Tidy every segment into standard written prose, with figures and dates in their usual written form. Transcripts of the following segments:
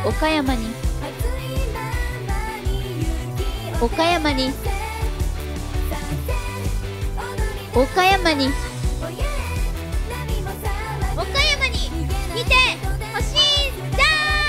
岡山に岡山に岡山に岡山に来てほしいんだ。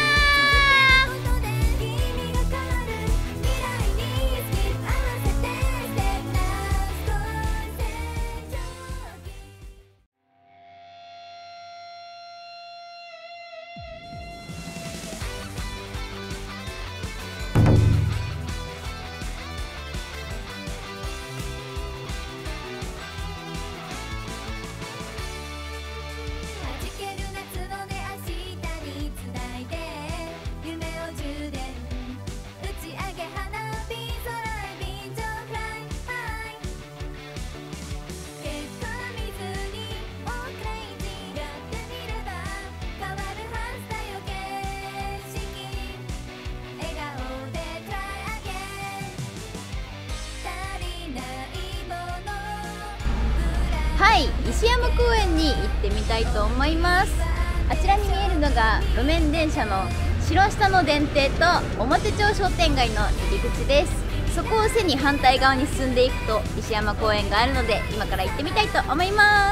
はい、石山公園に行ってみたいと思います。あちらに見えるのが路面電車の白下の電停と表町商店街の入り口です。そこを背に反対側に進んでいくと石山公園があるので、今から行ってみたいと思います。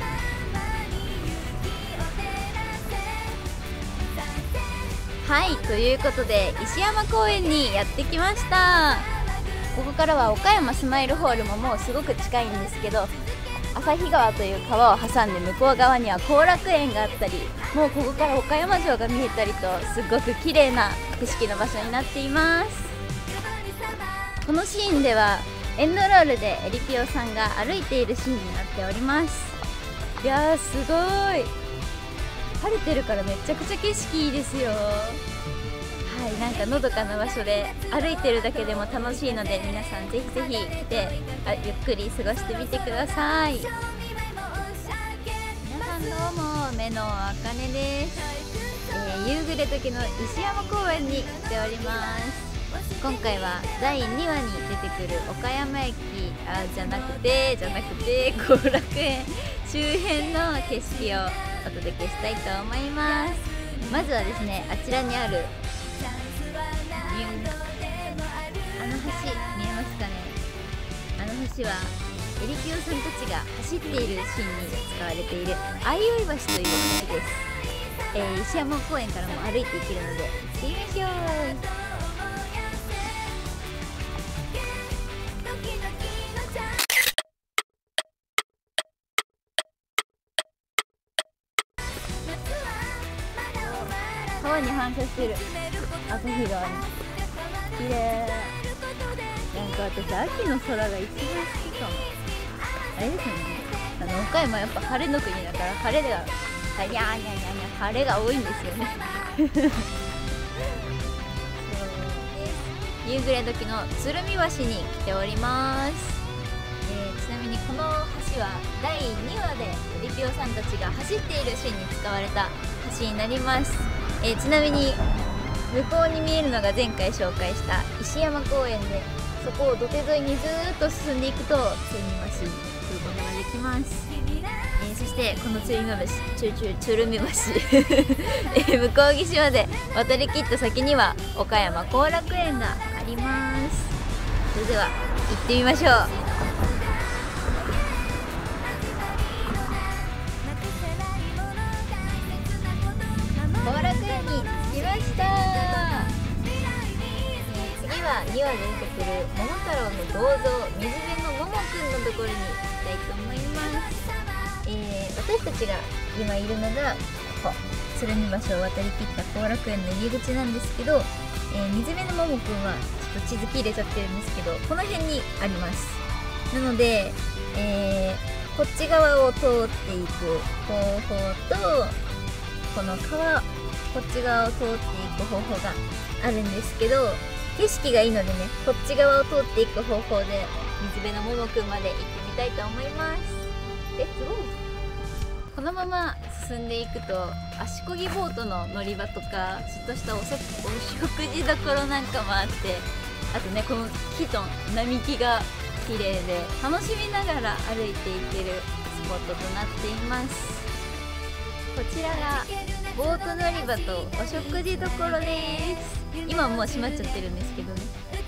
はい、ということで石山公園にやってきました。ここからは岡山スマイルホールももうすごく近いんですけど、旭川という川を挟んで向こう側には後楽園があったり、もうここから岡山城が見えたりと、すごく綺麗な景色の場所になっています。このシーンではエンドロールでエリピオさんが歩いているシーンになっております。いやー、すごい晴れてるからめちゃくちゃ景色いいですよ。はい、なんかのどかな場所で歩いてるだけでも楽しいので、皆さんぜひぜひ来てゆっくり過ごしてみてください。皆さんどうも、目のあかねです。夕暮れ時の石山公園に来ております。今回は第2話に出てくる岡山駅じゃなくて後楽園周辺の景色をお届けしたいと思います。まずはですね、あちらにあるあの橋見えますかね。あの橋はエリピオさんたちが走っているシーンに使われている相生橋という橋です。石山公園からも歩いていけるので行ってみましょう。川に反射してる朝日が綺麗。なんか私秋の空が一番好きかも。あれですよね、岡山やっぱ晴れの国だから晴れが晴れが多いんですよねそう、夕暮れ時の鶴見橋に来ております。ちなみにこの橋は第2話でエリピオさんたちが走っているシーンに使われた橋になります。ちなみに向こうに見えるのが前回紹介した石山公園で、そこを土手沿いにずーっと進んでいくと鶴見橋に来ることができます。そしてこの鶴見橋向こう岸まで渡りきった先には岡山後楽園があります。それでは行ってみましょう。後楽園に着きました。次は2話で出てくる桃太郎の銅像水辺の桃くんのところに行きたいと思います。私たちが今いるのがここ鶴見橋を渡りきった後楽園の入り口なんですけど、水辺の桃くんはちょっと地図切れちゃってるんですけど、この辺にあります。なので、こっち側を通っていく方法と、この川こっち側を通っていく方法があるんですけど、景色がいいのでね、こっち側を通っていく方法で水辺のももくんまで行ってみたいと思います。レッツゴー。このまま進んでいくと足こぎボートの乗り場とか、ちょっとしたお食事どころなんかもあって、あとね、この木と並木が綺麗で楽しみながら歩いていけるスポットとなっています。こちらがボート乗り場とお食事どころです。今はもう閉まっちゃってるんですけどね。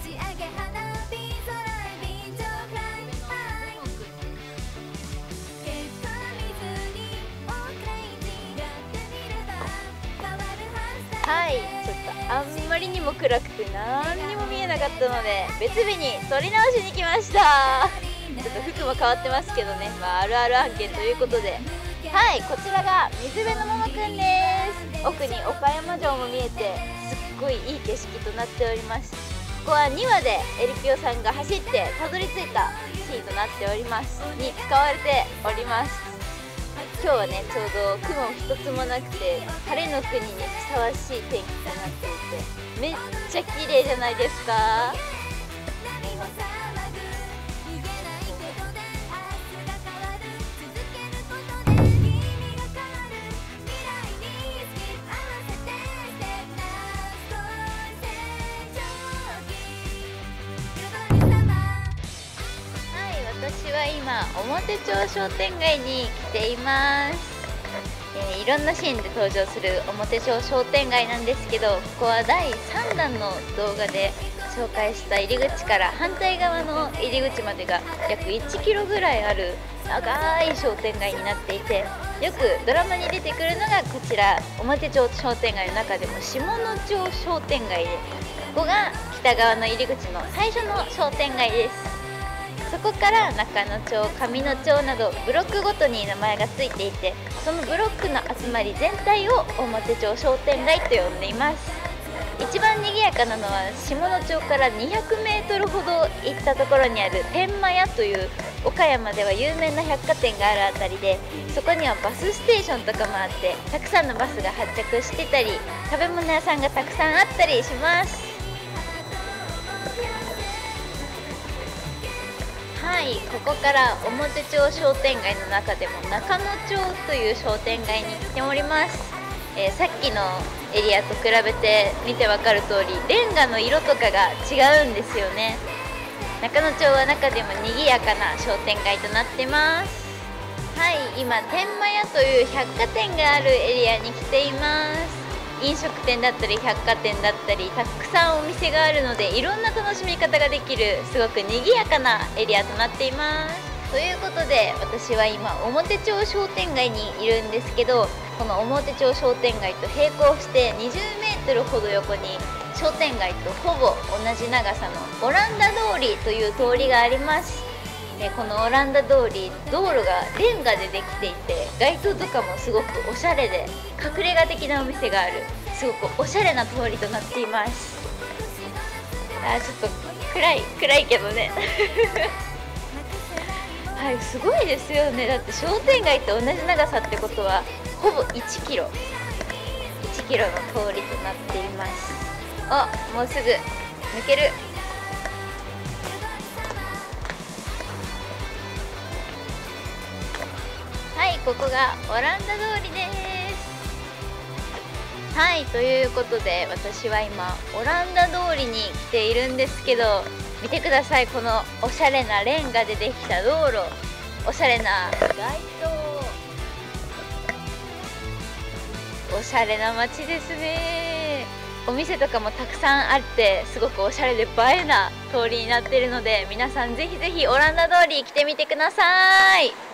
はい、ちょっとあんまりにも暗くて何にも見えなかったので別日に撮り直しに来ました。ちょっと服も変わってますけどね、あるある案件ということで、はい、こちらが水辺のももくんです。奥に岡山城も見えてすっごいいい景色となっております。ここは2話でエリピオさんが走ってたどり着いたシーンとなっておりますに使われております。今日はね、ちょうど雲一つもなくて晴れの国にふさわしい天気となっていてめっちゃ綺麗じゃないですか。私は今表町商店街に来ています。いろんなシーンで登場する表町商店街なんですけど、ここは第3弾の動画で紹介した入り口から反対側の入り口までが約1キロぐらいある長い商店街になっていて、よくドラマに出てくるのがこちら表町商店街の中でも下野町商店街で、ここが北側の入り口の最初の商店街です。そこから中野町、上野町などブロックごとに名前がついていて、そのブロックの集まり全体を表町商店街と呼んでいます。一番賑やかなのは下野町から200メートルほど行ったところにある天満屋という岡山では有名な百貨店があるあたりで、そこにはバスステーションとかもあってたくさんのバスが発着してたり食べ物屋さんがたくさんあったりします。はい、ここから表町商店街の中でも中野町という商店街に来ております。さっきのエリアと比べて見てわかる通りレンガの色とかが違うんですよね。中野町は中でも賑やかな商店街となってます。はい、今天満屋という百貨店があるエリアに来ています。飲食店だったり百貨店だったりたくさんお店があるのでいろんな楽しみ方ができるすごく賑やかなエリアとなっています。ということで私は今表町商店街にいるんですけど、この表町商店街と並行して20メートルほど横に商店街とほぼ同じ長さのオランダ通りという通りがあります。このオランダ通り、道路がレンガでできていて街灯とかもすごくおしゃれで隠れ家的なお店があるすごくおしゃれな通りとなっています。ちょっと暗いけどねはい、すごいですよね。だって商店街と同じ長さってことはほぼ1キロの通りとなっています。あ、もうすぐ抜ける。はい、ここがオランダ通りです。はい、ということで私は今オランダ通りに来ているんですけど、見てください、このおしゃれなレンガでできた道路、おしゃれな街灯、おしゃれな街ですね。お店とかもたくさんあってすごくおしゃれで映えな通りになっているので、皆さんぜひぜひオランダ通り来てみてください。